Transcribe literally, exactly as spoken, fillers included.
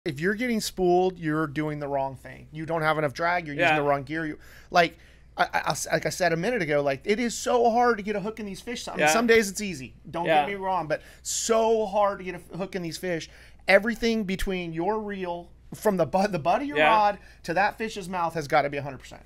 If you're getting spooled, you're doing the wrong thing. You don't have enough drag. You're Yeah. using the wrong gear. You like, I, I, like I said a minute ago, like it is so hard to get a hook in these fish. I mean, Yeah. some days it's easy. Don't Yeah. get me wrong, but so hard to get a hook in these fish. Everything between your reel, from the butt, the butt of your Yeah. rod to that fish's mouth, has got to be one hundred percent.